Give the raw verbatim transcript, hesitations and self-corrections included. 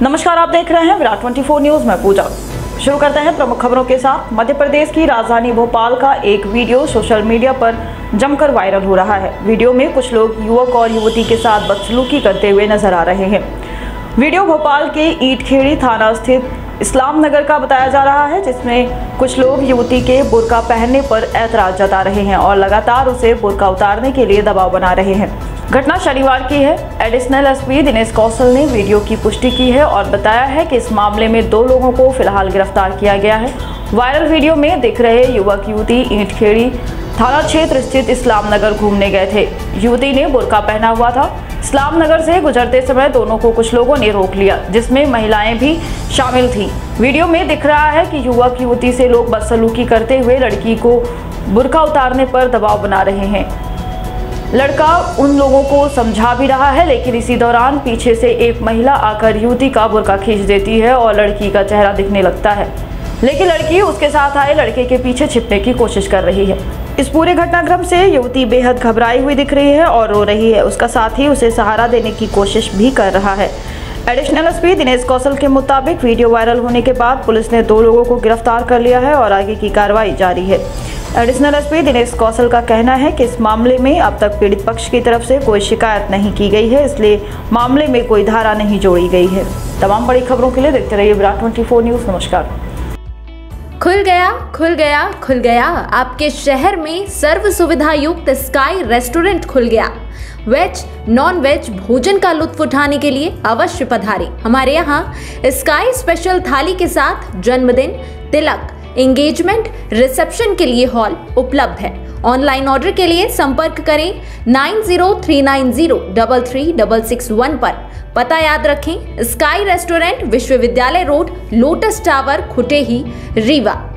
नमस्कार, आप देख रहे हैं विराट चौबीस न्यूज में पूजा। शुरू करते हैं प्रमुख खबरों के साथ। मध्य प्रदेश की राजधानी भोपाल का एक वीडियो सोशल मीडिया पर जमकर वायरल हो रहा है। वीडियो में कुछ लोग युवक और युवती के साथ बदसलूकी करते हुए नजर आ रहे हैं। वीडियो भोपाल के ईंटखेड़ी थाना स्थित इस्लाम नगर का बताया जा रहा है, जिसमें कुछ लोग युवती के बुर्का पहनने पर ऐतराज जता रहे हैं और लगातार उसे बुर्का उतारने के लिए दबाव बना रहे हैं। घटना शनिवार की है। एडिशनल एसपी दिनेश कौशल ने वीडियो की पुष्टि की है और बताया है कि इस मामले में दो लोगों को फिलहाल गिरफ्तार किया गया है। वायरल वीडियो में दिख रहे युवक युवती ईंटखेड़ी थाना क्षेत्र स्थित इस्लाम नगर घूमने गए थे। युवती ने बुर्का पहना हुआ था। इस्लाम नगर से गुजरते समय दोनों को कुछ लोगों ने रोक लिया, जिसमें महिलाएं भी शामिल थीं। वीडियो में दिख रहा है कि युवक युवती से लोग बदसलूकी करते हुए लड़की को बुर्का उतारने पर दबाव बना रहे हैं। लड़का उन लोगों को समझा भी रहा है, लेकिन इसी दौरान पीछे से एक महिला आकर युवती का बुर्का खींच देती है और लड़की का चेहरा दिखने लगता है, लेकिन लड़की उसके साथ आए लड़के के पीछे छिपने की कोशिश कर रही है। इस पूरे घटनाक्रम से युवती बेहद घबराई हुई दिख रही है और रो रही है। उसका साथी उसे सहारा देने की कोशिश भी कर रहा है। एडिशनल एसपी दिनेश कौशल के मुताबिक वीडियो वायरल होने के बाद पुलिस ने दो लोगों को गिरफ्तार कर लिया है और आगे की कार्रवाई जारी है। एडिशनल एसपी दिनेश कौशल का कहना है कि इस मामले में अब तक पीड़ित पक्ष की तरफ से कोई शिकायत नहीं की गई है, इसलिए मामले में कोई धारा नहीं जोड़ी गई है। तमाम बड़ी खबरों के लिए देखते रहिए विराट चौबीस न्यूज। नमस्कार। खुल गया खुल गया खुल गया आपके शहर में सर्व सुविधा युक्त स्काई रेस्टोरेंट खुल गया। वेज नॉन वेज भोजन का लुत्फ उठाने के लिए अवश्य पधारें। हमारे यहाँ स्काई स्पेशल थाली के साथ जन्मदिन, तिलक, एंगेजमेंट, रिसेप्शन के लिए हॉल उपलब्ध है। ऑनलाइन ऑर्डर के लिए संपर्क करें nine zero three nine zero double three double six one पर। पता याद रखें, sky restaurant, Vishwavidyalaya road, lotus tower, Khutehi, Rewa.